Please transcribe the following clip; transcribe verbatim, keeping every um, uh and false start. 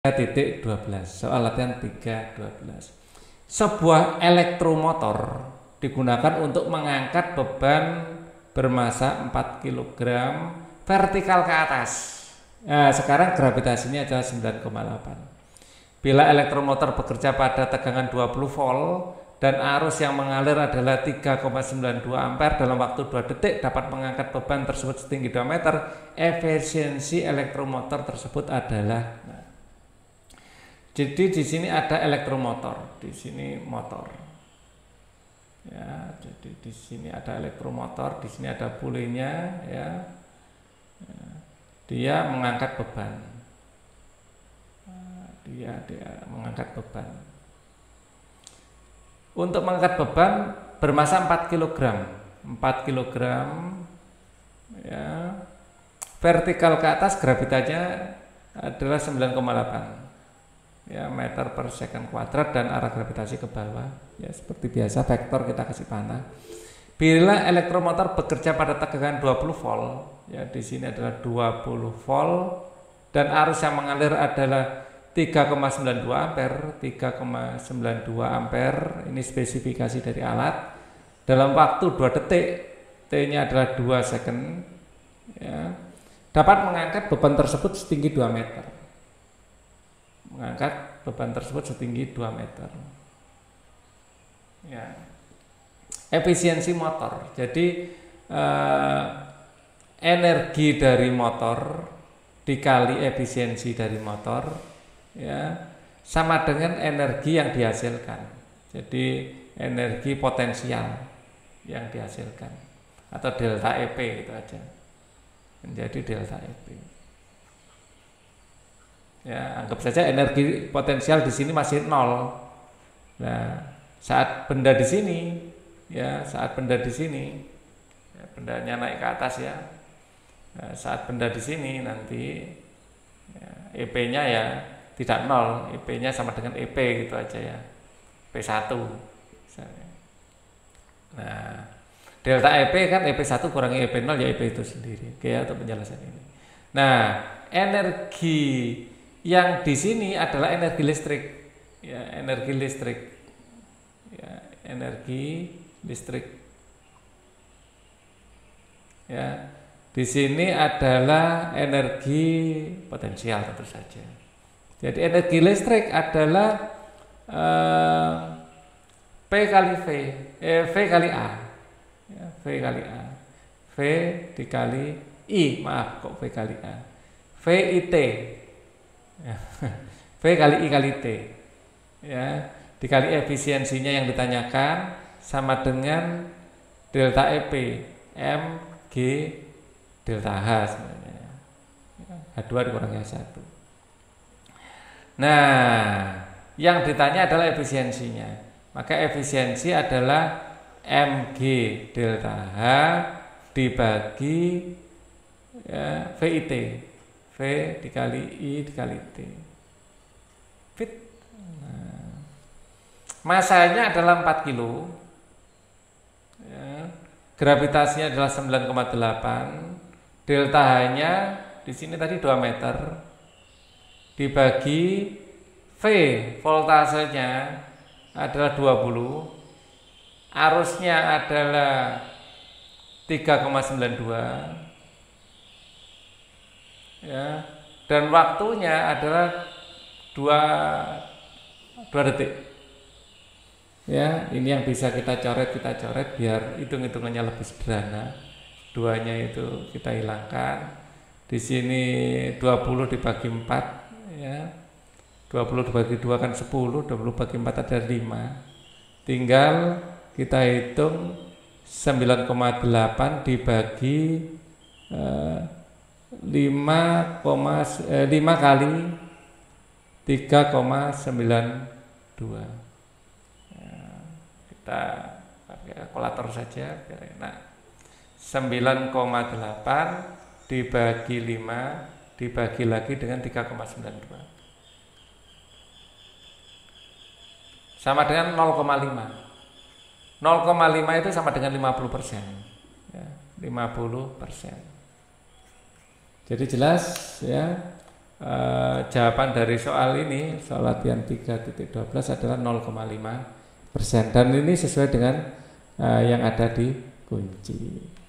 tiga titik dua belas. Soal latihan tiga titik dua belas. Sebuah elektromotor digunakan untuk mengangkat beban bermassa empat kilogram vertikal ke atas. Nah, sekarang gravitasinya adalah sembilan koma delapan. Bila elektromotor bekerja pada tegangan dua puluh volt dan arus yang mengalir adalah tiga koma sembilan dua ampere dalam waktu dua detik dapat mengangkat beban tersebut setinggi dua meter, efisiensi elektromotor tersebut adalah. Nah, jadi di sini ada elektromotor, di sini motor. Ya, jadi di sini ada elektromotor, di sini ada pulenya, ya. Ya. Dia mengangkat beban. Dia dia mengangkat beban. Untuk mengangkat beban bermassa empat kilogram. empat kilogram, ya. Vertikal ke atas gravitasinya adalah sembilan koma delapan. Ya, meter per second kuadrat dan arah gravitasi ke bawah. Ya, seperti biasa vektor kita kasih panah. Bila elektromotor bekerja pada tegangan dua puluh volt, ya di sini adalah dua puluh volt dan arus yang mengalir adalah tiga koma sembilan dua ampere, tiga koma sembilan dua ampere. Ini spesifikasi dari alat. Dalam waktu dua detik, T-nya adalah dua second, ya, dapat mengangkat beban tersebut setinggi dua meter. Mengangkat beban tersebut setinggi dua meter. Ya. Efisiensi motor. Jadi eh, energi dari motor dikali efisiensi dari motor, ya, sama dengan energi yang dihasilkan. Jadi energi potensial yang dihasilkan atau delta E P itu aja. Menjadi delta E P. Ya, anggap saja energi potensial di sini masih nol. Nah, saat benda di sini, ya, saat benda di sini, ya, bendanya naik ke atas, ya. Nah, saat benda di sini nanti, ya, E P-nya ya tidak nol, E P-nya sama dengan E P gitu aja, ya, P satu. Misalnya. Nah, delta E P kan E P satu kurangi E P nol ya E P itu sendiri. Oke, ya, untuk penjelasan ini. Nah, energi yang di sini adalah energi listrik, ya, energi listrik, ya, energi listrik, ya, di sini adalah energi potensial tentu saja. Jadi energi listrik adalah eh, P kali V, eh, V kali A, ya, V kali A, V dikali I, maaf kok V kali A, V I T. Ya, V kali I kali T, ya, dikali efisiensinya yang ditanyakan sama dengan delta E P M G delta H sebenarnya, H dua dikurangi H satu. Nah, yang ditanya adalah efisiensinya, maka efisiensi adalah M G delta H dibagi, ya, V I T, V dikali I dikali T. Fit. Nah, masanya adalah empat kilo. Ya, gravitasinya adalah sembilan koma delapan. Delta H-nya di sini tadi dua meter. Dibagi V, voltasenya adalah dua puluh. Arusnya adalah tiga koma sembilan dua. Ya, dan waktunya adalah dua detik. Ya, ini yang bisa kita coret, kita coret biar hitung-hitungannya lebih sederhana. Duanya itu kita hilangkan. Di sini dua puluh dibagi empat, ya. dua puluh dibagi dua kan sepuluh, dua puluh bagi empat ada lima. Tinggal kita hitung sembilan koma delapan dibagi eh, lima, lima kali tiga koma sembilan dua. Ya, kita pakai kalkulator saja biar enak. sembilan koma delapan dibagi lima dibagi lagi dengan tiga koma sembilan dua. Sama dengan nol koma lima. nol koma lima itu sama dengan lima puluh persen. Ya, lima puluh persen. Jadi jelas, ya, uh, jawaban dari soal ini, soal latihan tiga titik dua belas adalah nol koma lima persen, dan ini sesuai dengan uh, yang ada di kunci.